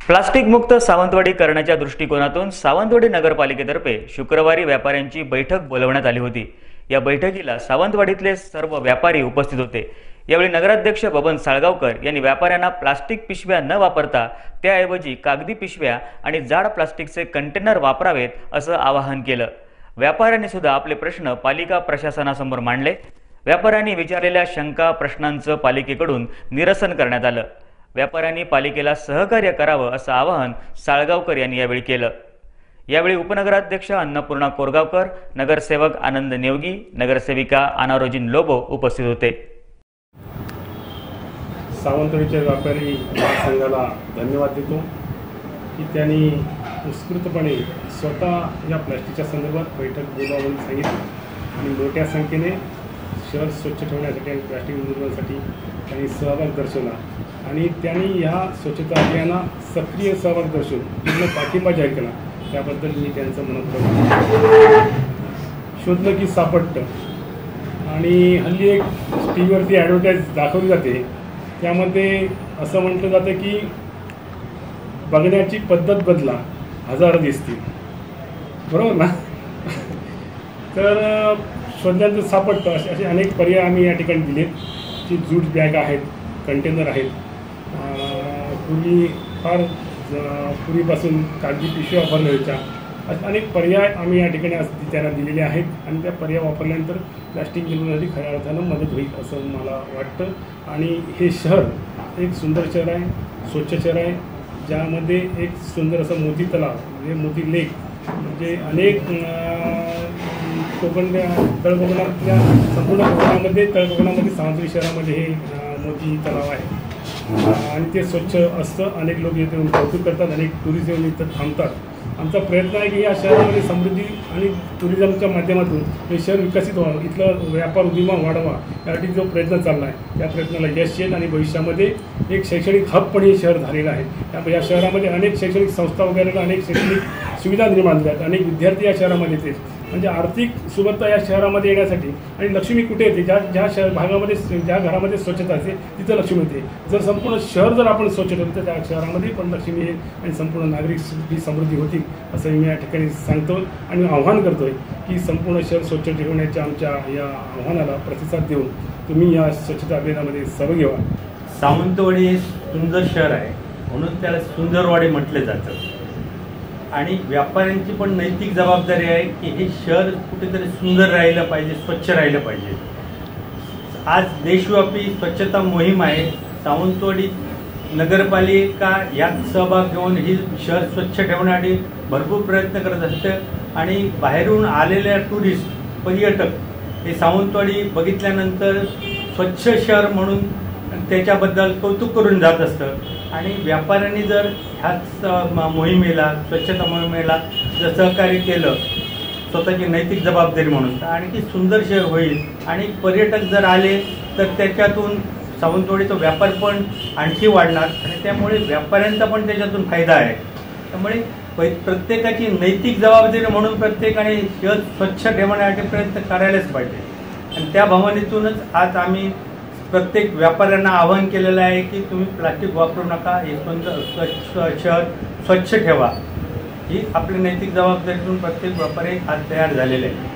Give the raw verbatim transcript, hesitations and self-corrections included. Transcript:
Plastic मुक्त सावंतवाडी करण्याच्या दृष्टिकोनातून सावंतवाडी नगरपालिकेतर्फे शुक्रवारी व्यापाऱ्यांची बैठक बोलवण्यात आली होती। या बैठकीला सावंतवाडीतले सर्व व्यापारी उपस्थित होते। यावेळी नगराध्यक्ष बबन साळगावकर यांनी व्यापाऱ्यांना प्लास्टिक पिशव्या न वापरता त्याऐवजी कागदी पिशव्या आणि जाड प्लास्टिकचे कंटेनर वापरावेत असं आवाहन केलं। व्यापाऱ्यांनी सुद्धा आपले प्रश्न पालिका प्रशासनासमोर मांडले। व्यापाऱ्यांनी विचारलेल्या शंका प्रश्नांचं पालिकेकडून निरसन करण्यात आलं। व्यापाऱ्यांनी पालिकेला सहकार्य करावं असं आवाहन साळगावकर यांनी यावेळी केलं। यावेळी उपनगराध्यक्ष अन्नपूर्णा कोरगावकर, नगरसेवक आनंद नेवगी, नगरसेविका अनारोजिन लोबो उपस्थित होते। सावंतवाडीच्या व्यापारी महासंघाला धन्यवाद देतो की त्यांनी उत्स्फूर्तपणे स्वतः या प्लास्टिकच्या संदर्भात बैठक बोलावून सांगितली आणि मोठ्या संख्येने शहर स्वच्छ ठेवण्यासाठी आणि प्लास्टिक निर्मूलनासाठी त्यांनी सहभाग दर्शवला आणि त्यांनी ह्या स्वच्छता अभियानात सक्रिय सहभाग दर्शवून पूर्ण पाठिंबा जाहीर केला। त्याबद्दल मी त्यांचं मनपूर्वक शोधलं की सापडतं आणि हल्ली एक टी व्हीवरती ॲडव्हर्टाईज दाखवली जाते, त्यामध्ये असं म्हटलं जातं की बघण्याची पद्धत बदला, हजारं दिसतील, बरोबर ना? तर शोधल्यानंतर सापडतं असे असे अनेक पर्याय आम्ही या ठिकाणी दिलेत की जूट बॅग आहेत, कंटेनर आहेत, पूर्वी फार पूर्वीपासून कागदी पिशव्या वापरल्या होत्या, असे अनेक पर्याय आम्ही या ठिकाणी त्यांना दिलेले आहेत आणि त्या पर्याय वापरल्यानंतर प्लास्टिक निर्मूलनासाठी खऱ्या अर्थानं मदत होईल असं मला वाटतं। आणि हे शहर एक सुंदर शहर आहे, स्वच्छ शहर आहे, ज्यामध्ये एक सुंदर असं मोती तलाव म्हणजे मोती लेक म्हणजे अनेक कोकण तळकोकणातल्या संपूर्ण कोकणामध्ये तळकोकणामध्ये सावंतवाडी शहरामध्ये हे मोती तलाव आहे आणि ते स्वच्छ असतं। अनेक लोक येथे येऊन कौतुक करतात, अनेक टुरिस्ट येऊन इथं थांबतात। आमचा प्रयत्न आहे की या शहरामध्ये समृद्धी आणि टुरिझमच्या माध्यमातून हे शहर विकसित व्हावं, इथलं व्यापार उद्दिमा वाढवा, यासाठी जो प्रयत्न चालला आहे त्या प्रयत्नाला यश येईल आणि भविष्यामध्ये एक शैक्षणिक हब पण हे शहर झालेलं आहे। त्यामुळे या शहरामध्ये अनेक शैक्षणिक संस्था वगैरे अनेक शैक्षणिक सुविधा निर्माण झाल्या आहेत, अनेक विद्यार्थी या शहरामध्ये येतात, म्हणजे आर्थिक सुबत्ता या शहरामध्ये येण्यासाठी। आणि लक्ष्मी कुठे येते? ज्या ज्या शहर भागामध्ये ज्या घरामध्ये स्वच्छता असते तिथं लक्ष्मी येते। जर संपूर्ण शहर जर आपण स्वच्छ ठेवलं तर त्या शहरामध्ये पण लक्ष्मी येईल आणि संपूर्ण नागरिक ही समृद्धी होतील असं मी या ठिकाणी सांगतो आणि आव्हान करतोय की संपूर्ण शहर स्वच्छ ठेवण्याच्या आमच्या या आव्हानाला प्रतिसाद देऊन तुम्ही या स्वच्छता अभियानामध्ये सहभागी घ्यावा। सावंतवाडी हे सुंदर शहर आहे म्हणून त्याला सुंदरवाडी म्हटले जातं आणि व्यापाऱ्यांची पण नैतिक जबाबदारी आहे की हे शहर कुठेतरी सुंदर राहिलं पाहिजे, स्वच्छ राहिलं पाहिजे। आज देशव्यापी स्वच्छता मोहीम आहे, सावंतवाडी नगरपालिका यात सहभाग घेऊन ही शहर स्वच्छ ठेवण्यासाठी भरपूर प्रयत्न करत असते आणि बाहेरून आलेल्या टुरिस्ट पर्यटक हे सावंतवाडी बघितल्यानंतर स्वच्छ शहर म्हणून त्याच्याबद्दल कौतुक करून जात असतं आणि व्यापाऱ्यांनी जर ह्याच मोहिमेला स्वच्छता मोहिमेला जर सहकार्य केलं स्वतःची नैतिक जबाबदारी म्हणून तर आणखी सुंदर शहर होईल आणि पर्यटक जर आले तर त्याच्यातून सावंतवाडीचा व्यापार पण आणखी वाढणार आणि त्यामुळे व्यापाऱ्यांचा पण त्याच्यातून फायदा आहे। त्यामुळे प्रत्येकाची नैतिक जबाबदारी म्हणून प्रत्येकाने शहर स्वच्छ ठेवण्यासाठी प्रयत्न करायलाच पाहिजे आणि त्या भावनेतूनच आज आम्ही प्रत्येक व्यापाऱ्यांना आवाहन केलेलं आहे की तुम्ही प्लास्टिक वापरू नका, हे सुंदर स्वच्छ शहर स्वच्छ ठेवा। ही आपली नैतिक जबाबदारीतून प्रत्येक व्यापारी आज तयार झालेले आहे।